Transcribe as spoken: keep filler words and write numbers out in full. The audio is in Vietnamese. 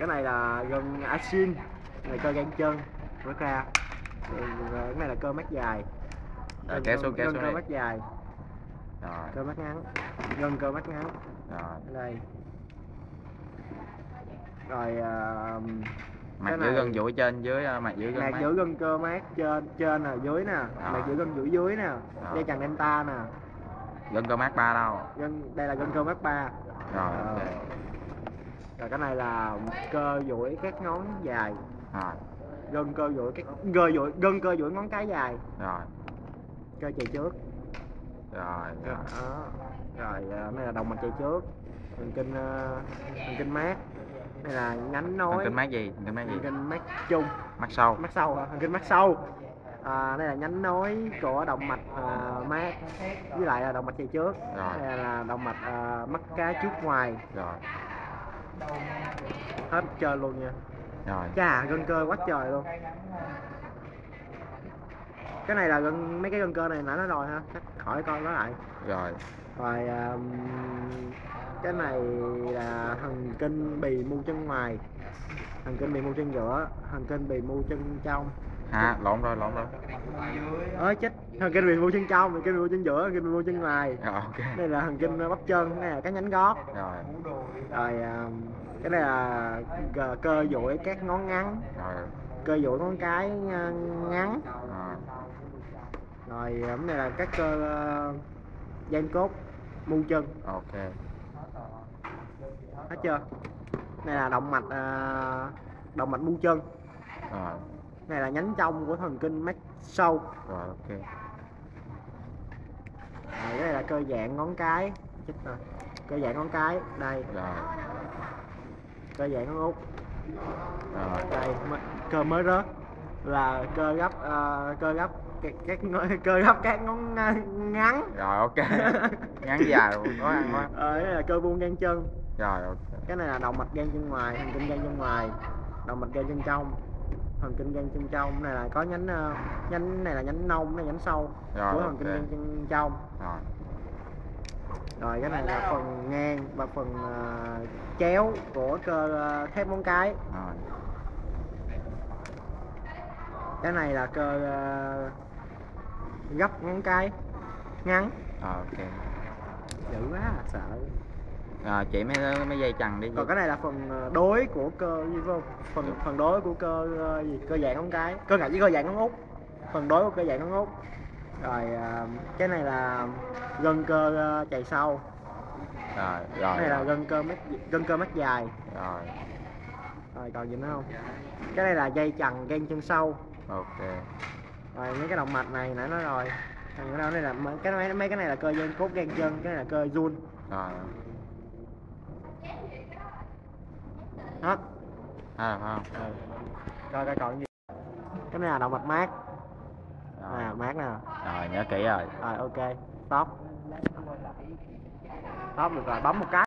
cái này là gân asin, này cơ gan chân rút ra. Cái này là cơ mắt dài. Rồi kéo xuống kéo gân xuống cơ đi. mắt dài. Rồi. Cơ mắt ngắn. Gân cơ mắt ngắn. Rồi. Đây. Rồi uh, mặt giữ gân duỗi trên dưới, mặt giữ gân mặt giữ gân cơ mát trên trên nè, dưới nè, mặt giữ gân duỗi dưới nè, dây chằng delta nè. Gân cơ mát ba đâu? Gân đây là gân cơ mát ba. Rồi. Ờ. Okay. Rồi cái này là cơ duỗi các ngón dài. Rồi. Gân cơ duỗi các cơ duỗi gân cơ duỗi ngón cái dài. Rồi. Cơ chạy trước. Rồi. Rồi. Đó. Rồi cái này là động mạch chạy trước. Thần kinh uh, thần kinh mát. Đây là nhánh nối. Thần kinh mát gì? Thần kinh mát gì? Thần kinh mát chung. Mắt sâu. Mắt sâu hả? Thần kinh mắt sâu. À, đây là nhánh nối của động mạch uh, mát với lại là động mạch chạy trước. Rồi. Đây là động mạch uh, mắt cá trước ngoài. Rồi. Hết trơn luôn nha. Rồi. Chà, gân cơ quá trời luôn. Cái này là gân mấy cái gân cơ này nãy nói rồi ha, chắc khỏi coi nói lại. Rồi. Rồi um, cái này là thần kinh bì mu chân ngoài, thần kinh bì mu chân giữa, thần kinh bì mu chân trong. Ha, lộn rồi, lộn rồi. Ơi chết, thần kinh bì mu chân trong, thần kinh bì mu chân giữa, thần kinh bì mu chân ngoài. Rồi, ok. Đây là thần kinh bắp chân, đây là cái nhánh gót. Rồi. Rồi um, cái này là cơ duỗi các ngón ngắn. Rồi. Cơ duỗi ngón cái ngắn. Rồi. Rồi cái này là các cơ uh, gian cốt mu chân. Ok. Hết chưa? Này là động mạch uh, động mạch mu chân. Rồi. Này là nhánh trong của thần kinh mắt sâu. Rồi, ok. Rồi, cái này là cơ dạng ngón cái. Chết rồi. Cơ dạng ngón cái đây. Rồi. Cơ dạng ngón út. Rồi. Đây cơ mới rớt là cơ gấp uh, cơ gấp các, các cơ gấp các ngón ngắn. Rồi, ok. Ngắn dài luôn, có ăn quá. Ờ, đây là cơ buông gan chân. Rồi, ok. Cái này là động mạch gan chân ngoài, thần kinh gan chân ngoài, động mạch gan chân trong, thần kinh gan chân trong. Này là có nhánh uh, nhánh này là nhánh nông, này nhánh sâu rồi, của thần okay. kinh gan chân trong. Rồi. Rồi cái này là phần ngang và phần uh, chéo của cơ uh, thép ngón cái. Rồi. Cái này là cơ uh, gấp ngón cái ngắn. Rồi, ok. Dữ quá à, sợ. Rồi, chỉ mấy mấy dây chằng đi. Còn cái này là phần đối của cơ gì phải không? Phần Được. phần đối của cơ uh, gì? Cơ dạng ngón cái, cơ ngạch với cơ dạng ngón út. Phần đối của cơ dạng ngón út. Rồi uh, cái này là gân cơ uh, chạy sau. Rồi, rồi. Cái này rồi. là gân cơ mắt gân cơ mắt dài. Rồi. Rồi còn gì nữa không? Cái này là dây chằng gan chân sau. Ok. Rồi mấy cái động mạch này nãy nói rồi. Còn đâu đây là cái mấy mấy cái này là cơ gan cốt gan chân, cái này là cơ giun. Rồi. Hết. À, phải không? Ừ. Coi coi còn gì. Cái này là động mạch mát. Rồi. À, mát nè. Rồi, nhớ kỹ rồi. Rồi ok. Stop. Stop được rồi, bấm một cái.